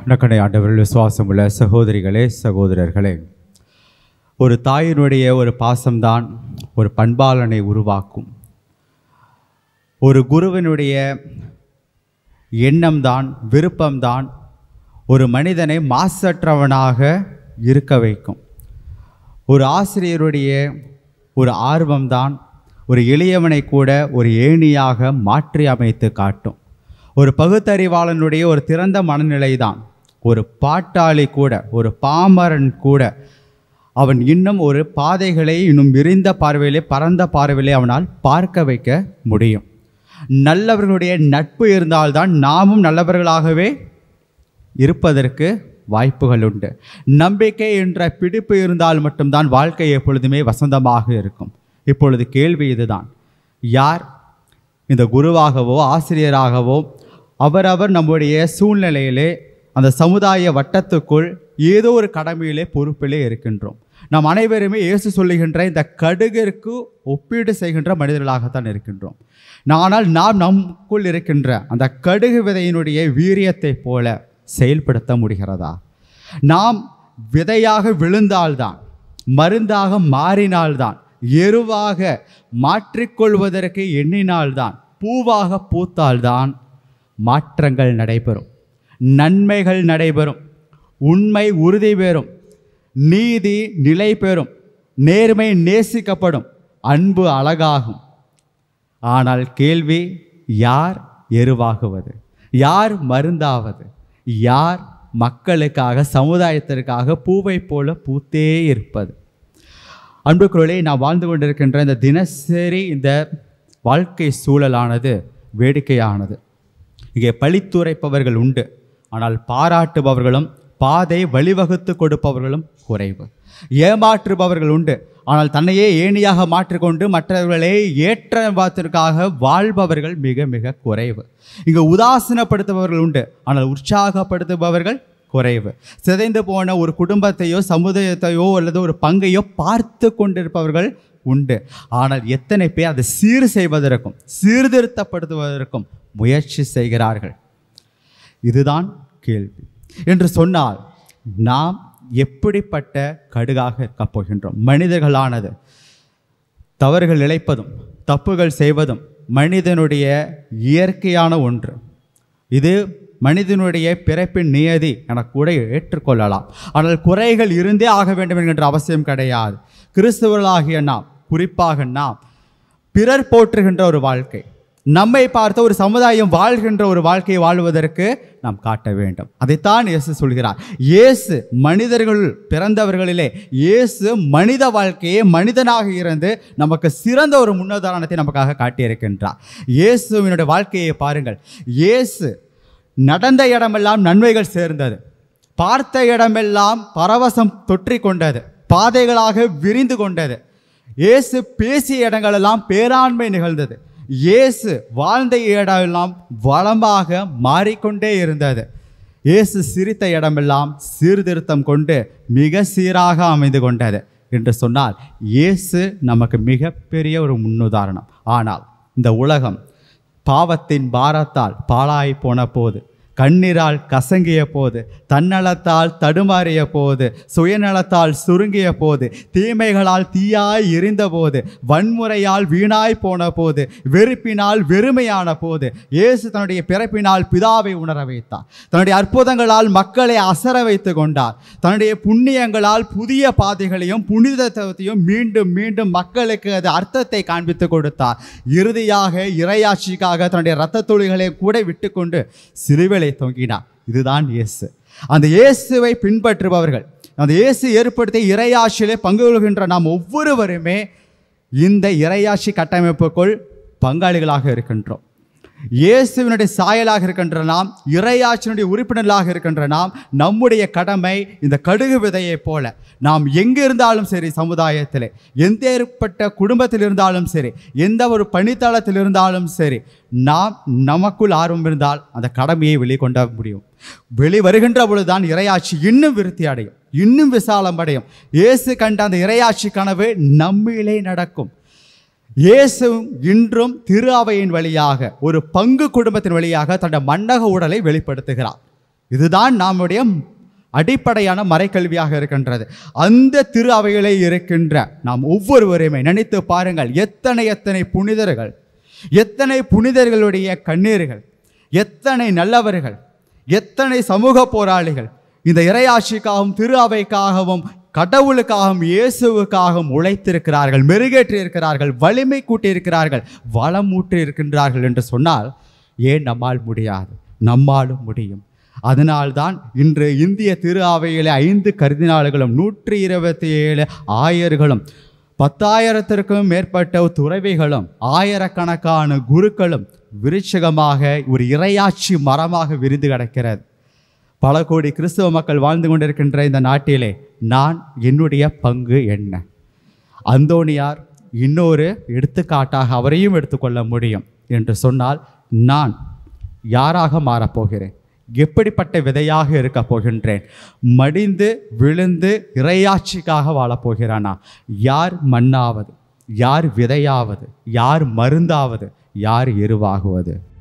நக்கனை ஆண்டவர்கள் விசுவாசமுள்ள சகோதரிகளே சகோதரர்களே, ஒரு தாயினுடைய ஒரு பாசம்தான் ஒரு பண்பாளனை உருவாக்கும். ஒரு குருவினுடைய எண்ணம்தான், விருப்பம்தான் ஒரு மனிதனை மாசற்றவனாக இருக்க வைக்கும். ஒரு ஆசிரியருடைய ஒரு ஆர்வம்தான் ஒரு எளியவனை கூட ஒரு ஏணியாக மாற்றி அமைத்து காட்டும். ஒரு பகுத்தறிவாளனுடைய ஒரு திறந்த மனநிலை தான் ஒரு பாட்டாளி கூட, ஒரு பாமரன் கூட, அவன் இன்னும் ஒரு பாதைகளை இன்னும் விரிந்த பார்வையிலே, பரந்த பார்வையிலே அவனால் பார்க்க வைக்க முடியும். நல்லவர்களுடைய நட்பு இருந்தால்தான் நாமும் நல்லவர்களாகவே இருப்பதற்கு வாய்ப்புகள் உண்டு. நம்பிக்கை என்ற பிடிப்பு இருந்தால் மட்டும்தான் வாழ்க்கை எப்பொழுதுமே வசந்தமாக இருக்கும். இப்பொழுது கேள்வி இதுதான்: யார் இந்த குருவாகவோ ஆசிரியராகவோ அவரவர் நம்முடைய சூழ்நிலையிலே அந்த சமுதாய வட்டத்துக்குள் ஏதோ ஒரு கடமையிலே பொறுப்பிலே இருக்கின்றோம். நாம் அனைவருமே இயேசு சொல்லுகின்ற இந்த கடுகிற்கு ஒப்பீடு செய்கின்ற மனிதர்களாகத்தான் இருக்கின்றோம். ஆனால் நாம் நமக்குள் இருக்கின்ற அந்த கடுகு விதையினுடைய வீரியத்தை போல செயல்படுத்த முடிகிறதா? நாம் விதையாக விழுந்தால்தான், மருந்தாக மாறினால்தான், எருவாக மாற்றிக்கொள்வதற்கு எண்ணினால்தான், பூவாக பூத்தால்தான் மாற்றங்கள் நடைபெறும், நன்மைகள் நடைபெறும், உண்மை உறுதி பெறும், நீதி நிலை பெறும், நேர்மை நேசிக்கப்படும், அன்பு அழகாகும். ஆனால் கேள்வி: யார் எருவாகுவது? யார் மருந்தாவது? யார் மக்களுக்காக, சமுதாயத்திற்காக பூவை போல பூத்தே இருப்பது? அன்புக்குள்ளே நாம் வாழ்ந்து கொண்டிருக்கின்ற இந்த தினசரி இந்த வாழ்க்கை சூழலானது வேடிக்கையானது. இங்கே பழித்துரைப்பவர்கள் உண்டு, ஆனால் பாராட்டுபவர்களும் பாதை வழிவகுத்து கொடுப்பவர்களும் குறைவு. ஏமாற்றுபவர்கள் உண்டு, ஆனால் தன்னையே ஏணியாக மாற்றிக்கொண்டு மற்றவர்களை ஏற்றத்திற்காக வாழ்பவர்கள் மிக மிக குறைவு. இங்கு உதாசீனப்படுத்துபவர்கள் உண்டு, ஆனால் உற்சாகப்படுத்துபவர்கள் குறைவு. சிதைந்து போன ஒரு குடும்பத்தையோ சமுதாயத்தையோ அல்லது ஒரு பங்கையோ பார்த்து கொண்டிருப்பவர்கள் உண்டு, ஆனால் எத்தனை பேர் அதை சீர் செய்வதற்கும் சீர்திருத்தப்படுத்துவதற்கும் முயற்சி செய்கிறார்கள்? இதுதான் கேள்வி. என்று சொன்னால் நாம் எப்படிப்பட்ட கடுகாக இருக்கப் போகின்றோம்? மனிதர்களானது தவறுகள் இழைப்பதும் தப்புகள் செய்வதும் மனிதனுடைய இயற்கையான ஒன்று. இது மனிதனுடைய பிறப்பின் நியதி என கூட ஏற்றுக்கொள்ளலாம். ஆனால் குறைகள் இருந்தே ஆக வேண்டும் என்கின்ற அவசியம் கிடையாது. கிறிஸ்தவர்களாகிய நாம், குறிப்பாக நாம், பிறர் போற்றுகின்ற ஒரு வாழ்க்கை, நம்மை பார்த்த ஒரு சமுதாயம் வாழ்கின்ற ஒரு வாழ்க்கையை வாழ்வதற்கு நாம் காட்ட வேண்டும். அதைத்தான் இயேசு சொல்கிறார். இயேசு மனிதர்கள் பிறந்தவர்களிலே இயேசு மனித வாழ்க்கையை மனிதனாக இருந்து நமக்கு சிறந்த ஒரு முன்னுதாரணத்தை நமக்காக காட்டியிருக்கின்றார். இயேசுவினுடைய வாழ்க்கையை பாருங்கள். இயேசு நடந்த இடமெல்லாம் நன்மைகள் சேர்ந்தது, பார்த்த இடமெல்லாம் பரவசம் தொற்றி கொண்டது, பாதைகளாக விரிந்து கொண்டது. இயேசு பேசிய இடங்களெல்லாம் பேராண்மை நிகழ்ந்தது. இயேசு வாழ்ந்த இடமெல்லாம் வளமாக மாறிக்கொண்டே இருந்தது. இயேசு சிரித்த இடமெல்லாம் சீர்திருத்தம் கொண்டு மிக சீராக அமைந்து கொண்டது. என்று சொன்னால் இயேசு நமக்கு மிகப்பெரிய ஒரு முன்னுதாரணம். ஆனால் இந்த உலகம் பாவத்தின் பாரத்தால் பாழாய் போன போது, கண்ணீரால் கசங்கிய போது, தன்னலத்தால் தடுமாறிய போது, சுயநலத்தால் சுருங்கிய போது, தீமைகளால் தீயாய் எரிந்த போது, வன்முறையால் வீணாய் போன போது, வெறுப்பினால் வெறுமையான போது, இயேசு தன்னுடைய பிறப்பினால் பிதாவை உணர வைத்தார். தன்னுடைய அற்புதங்களால் மக்களை அசர வைத்து கொண்டார். தன்னுடைய புண்ணியங்களால் புதிய பாதைகளையும் புனிதத்தையும் மீண்டும் மீண்டும் மக்களுக்கு அது அர்த்தத்தை காண்பித்து கொடுத்தார். இறுதியாக இறையாட்சிக்காக தன்னுடைய இரத்த துளிகளை கூட விட்டுக்கொண்டு சிலுவையில் தொங்கினார். இதுதான் இயேசு. அந்த இயேசுவை பின்பற்றுபவர்கள், அந்த இயேசு ஏற்படுத்திய இறையாட்சியிலே பங்கு கொள்கின்ற நாம் ஒவ்வொருவருமே இந்த இறையாட்சி கட்டமைப்புக்குள் பங்காளிகளாக இருக்கின்றோம். இயேசுவினுடைய சாயலாக இருக்கின்ற நாம், இறையாட்சியினுடைய உறுப்பினர்களாக இருக்கின்ற நாம், நம்முடைய கடமை இந்த கடுகு விதையை போல நாம் எங்கு இருந்தாலும் சரி, சமுதாயத்திலே எந்த ஏற்பட்ட குடும்பத்தில் இருந்தாலும் சரி, எந்த ஒரு பணித்தளத்தில் இருந்தாலும் சரி, நாம் நமக்குள் ஆர்வம் இருந்தால் அந்த கடமையை வெளிக்கொண்ட முடியும். வெளிவருகின்ற பொழுதுதான் இறையாட்சி இன்னும் விருத்தி அடையும், இன்னும் விசாலம் அடையும். இயேசு கண்ட அந்த இறையாட்சி கனவு நம்மிலே நடக்கும். இயேசு இன்றும் திரு அவையின் வழியாக, ஒரு பங்கு குடும்பத்தின் வழியாக தன்னுடைய மன்னக உடலை வெளிப்படுத்துகிறார். இதுதான் நம்முடைய அடிப்படையான மறைக்கல்வியாக இருக்கின்றது. அந்த திரு அவையிலே இருக்கின்ற நாம் ஒவ்வொருவரையுமே நினைத்து பாருங்கள். எத்தனை புனிதர்கள், எத்தனை புனிதர்களுடைய கண்ணீர்கள், எத்தனை நல்லவர்கள், எத்தனை சமூக போராளிகள் இந்த இறையாட்சிக்காகவும் திரு அவைக்காகவும் கடவுளுக்காகவும் இயேசுவுக்காகவும் உழைத்திருக்கிறார்கள், மெருகேற்றி இருக்கிறார்கள், வலிமை கூட்டியிருக்கிறார்கள், வளமூற்றி இருக்கின்றார்கள் என்று சொன்னால் ஏன் நம்மால் முடியாது? நம்மாலும் முடியும். அதனால்தான் இன்று இந்திய திரு அவையிலே 5 கர்தினால்களும் 127 ஆயர்களும் 10,000க்கும் மேற்பட்ட துறவிகளும் ஆயிரக்கணக்கான குருக்களும் விருட்சகமாக ஒரு இறையாட்சி மரமாக விரிந்து கிடக்கிறது. பல கோடி கிறிஸ்தவ மக்கள் வாழ்ந்து கொண்டிருக்கின்ற இந்த நாட்டிலே நான் என்னுடைய பங்கு என்ன? அந்தோனியார் இன்னொரு எடுத்துக்காட்டாக அவரையும் எடுத்துக்கொள்ள முடியும் என்று சொன்னால், நான் யாராக மாறப்போகிறேன்? எப்படிப்பட்ட விதையாக இருக்க போகின்றேன்? மடிந்து விழுந்து இறையாட்சிக்காக வாழப்போகிறானா? யார் மண்ணாவது, யார் விதையாவது, யார் மருந்தாவது, யார் எருவாகுவது?